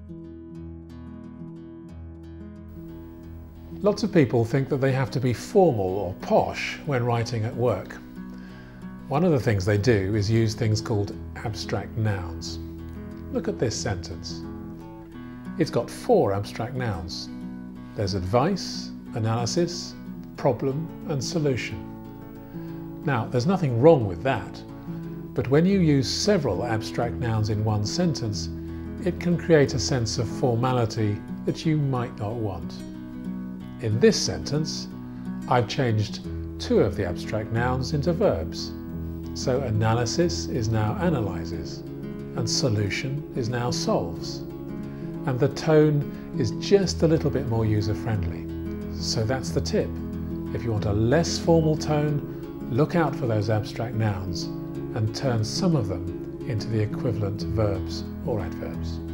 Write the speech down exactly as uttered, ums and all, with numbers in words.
Lots of people think that they have to be formal or posh when writing at work. One of the things they do is use things called abstract nouns. Look at this sentence. It's got four abstract nouns. There's advice, analysis, problem and solution. Now, there's nothing wrong with that, but when you use several abstract nouns in one sentence, it can create a sense of formality that you might not want. In this sentence, I've changed two of the abstract nouns into verbs. So analysis is now analyses, and solution is now solves. And the tone is just a little bit more user-friendly. So that's the tip. If you want a less formal tone, look out for those abstract nouns and turn some of them into the equivalent verbs or adverbs.